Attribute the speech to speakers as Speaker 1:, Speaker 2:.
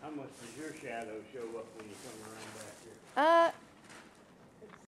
Speaker 1: How much does your shadow show up when you come around back here?